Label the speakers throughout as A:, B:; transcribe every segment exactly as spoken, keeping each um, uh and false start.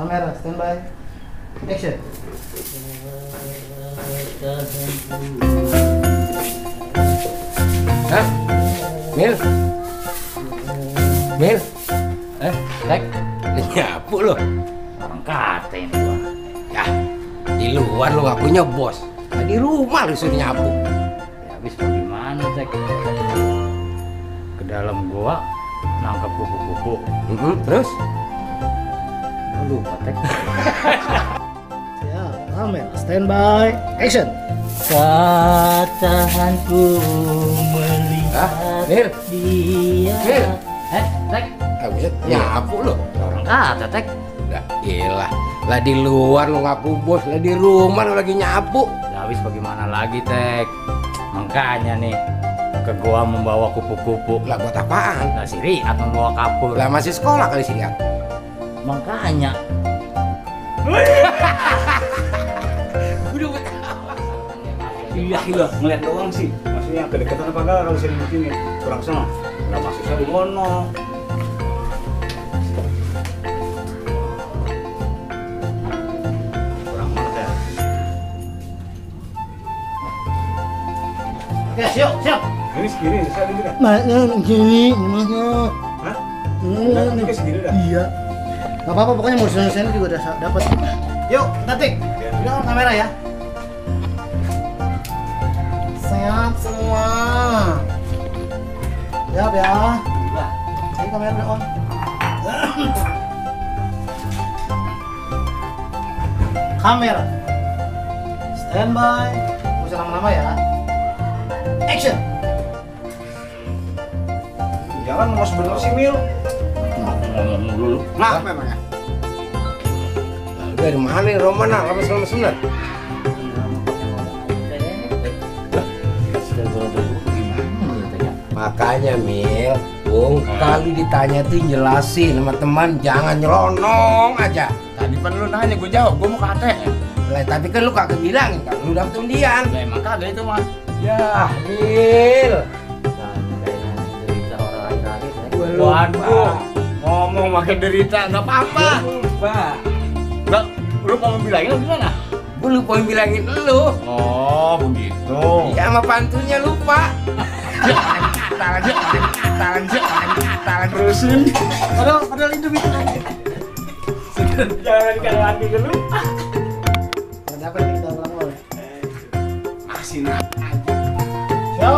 A: Kamera, standby. Action.
B: Hah? Mil? Mil? Eh, Tek? Nyapu lo?
C: Orang kata ini gua.
B: Ya, di luar lo gak punya bos. Nah, di rumah lo suruh nyapu.
C: Ya habis bagaimana, Tek? Ke dalam gua nangkap kupu-kupu.
B: Mm-hmm. Terus?
C: Gua lupa, Tek.
A: Ya, kamera, standby. Action.
C: Katahanku melihat
B: Hah? Mil?
C: dia.
B: Mil?
C: Eh, Tek?
B: Gak bisa nyapu lo?
C: Orang kata, Tek.
B: Udah, iyalah. Lah di luar lo ngaku bos, lah di rumah lo lagi nyapu.
C: Ya habis bagaimana lagi, Tek? Makanya nih ke gua membawa kupu-kupu.
B: Lah buat apaan?
C: Lah si Riat membawa kapur.
B: Lah masih sekolah kali sini kan?
C: Makanya
D: Iya gila, ngeliat doang sih. Maksudnya kedekatan apa enggak kalau sering begini? Kurang sana. Enggak maksudnya di mono. Kurang mana ya?
A: Oke, siap, siap.
D: Ini segini, saya juga.
A: Mana gini, gimana?
D: Hah?
A: Nah,
D: Ini ke segini dah.
A: Iya. Gak apa-apa, pokoknya mau sen juga udah dapat. Yuk, kita tik. Udah kamera ya. Siap semua. Siap ya. Ini kamera udah on. Kamera. Standby. Gak usah lama-lama ya. Action.
D: Jangan lemas bener sih, Mil.
C: ngomong dulu.
D: Nah, apa emangnya?
B: Lah lu dari mana nih Roman? Nah, lemes-lemes bener. Makanya Mil, Bung, kali ditanya tuh jelasin sama teman, jangan nyelonong aja.
C: Tadi kan lu nanya gue jawab, gue mau ke A T M.
B: Lah tapi kan lu kagak bilang kan lu daftar undian.
C: Lah emang kagak itu mah.
B: Ya, Mil.
C: Waduh, ngomong makin derita nggak apa-apa.
B: Lupa.
C: Nggak, lu mau bilangin gimana?
B: Gue lupa bilangin lu.
C: Oh begitu.
B: Ya sama pantunnya lupa.
C: Katalan aja, katalan aja, katalan terusin.
A: Padahal, padahal itu itu aja.
D: Jangan dikali lagi ke lu.
A: Nggak dapat kita ulang-ulang.
B: Masih nak.
A: Siap.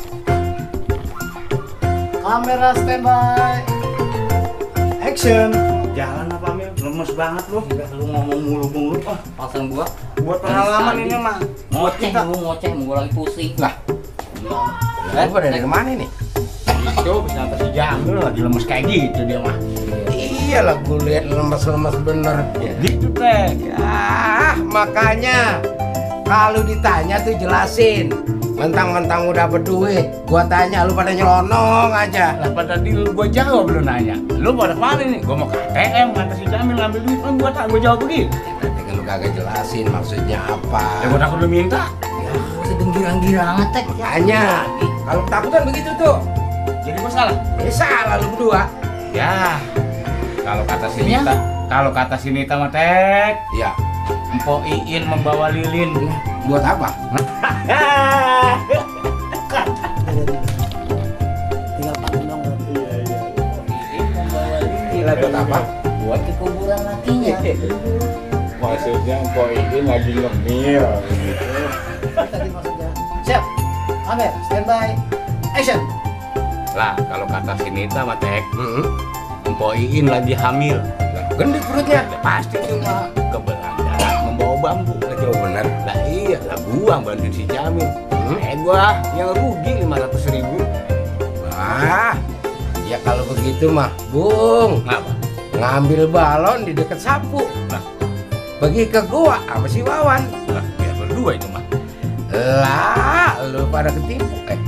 A: Kamera standby. Action.
D: Jalan apa, Mil? Lemes banget lu.
C: Enggak, lu ngomong mulu-mulu. Ah, pasang gua.
D: Buat pengalaman ini mah. Buat
C: Ngoceh,
D: kita.
C: lu ngoceh, gua lagi pusing.
B: Lah,
C: Eh,
B: lu pada dari mana nih?
C: Itu bisa atas si Jamil lagi lemes kayak gitu dia mah.
B: Iyalah gue lihat lemes-lemes bener.
C: Ya gitu teh.
B: Ya, makanya kalau ditanya tuh jelasin. Mentang-mentang udah berduit, gua tanya lu pada nyelonong aja.
C: Lah pada tadi lu gua jawab lu nanya. Lu pada kemana nih? Gua mau ke A T M kata si Jamil ngambil duit kan gua tak gua jawab begitu.
B: Tapi kan lu kagak jelasin maksudnya apa.
C: Ya gua takut lu minta. Ya, sedang girang-girang tek.
B: Makanya, kalau ketakutan begitu tuh.
C: Jadi gua salah.
B: Ya salah lu berdua.
C: Ya. Kalau kata si
A: Iya.
C: Nita, kalau kata si Nita mah tek,
B: Ya,
C: Mpok Iin membawa lilin.
B: buat apa?
A: Tinggal pakai dong.
C: Iin membawa lilin.
B: Buat apa?
C: Buat ke kuburan lakinya.
D: Maksudnya Mpok Iin lagi ngemil gitu.
A: Tadi maksudnya. Siap. Kamera standby. Action.
C: Lah, kalau kata si Nita mah tek,
B: Hmm.
C: Mpok Iin lagi hamil.
B: Gendut perutnya.
C: Ya, pasti cuma ke Belanda membawa bambu.
B: Lah, jauh bener.
C: Lah iya, lah gua bantuin si Jamil.
B: Hmm.
C: Eh gua yang rugi lima ratus ribu.
B: Wah, ya kalau begitu mah, Bung,
C: Ngapa?
B: ngambil balon di dekat sapu.
C: Nah.
B: Pergi ke gua sama si Wawan.
C: Lah biar berdua itu mah.
B: Lah, lu pada ketipu eh.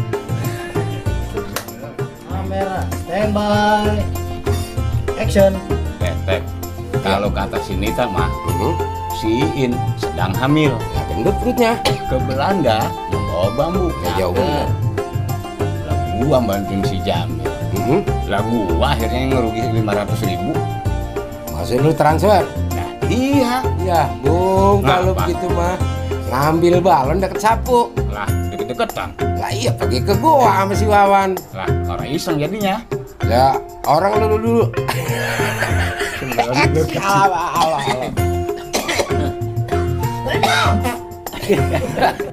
A: Kamera standby. Action.
C: Eh, tek. Kalau kata si Nita mah,
B: Hmm.
C: si Iin sedang hamil.
B: Ya gendut perutnya.
C: Ke Belanda membawa bambu.
B: Ya, jauh bener.
C: Lah gua bantuin si Jamil.
B: Hmm.
C: Lah gua akhirnya ngerugi lima ratus ribu.
B: Maksud lu transfer?
C: Nah Iya.
B: Ya, Bung, kalau
C: Ngapa?
B: begitu mah ngambil balon deket sapu.
C: Lah, deket-deketan.
B: Lah iya pergi ke gua sama si Wawan.
C: Lah, orang iseng jadinya.
B: Ya, orang lu dulu. Alah, alah, alah.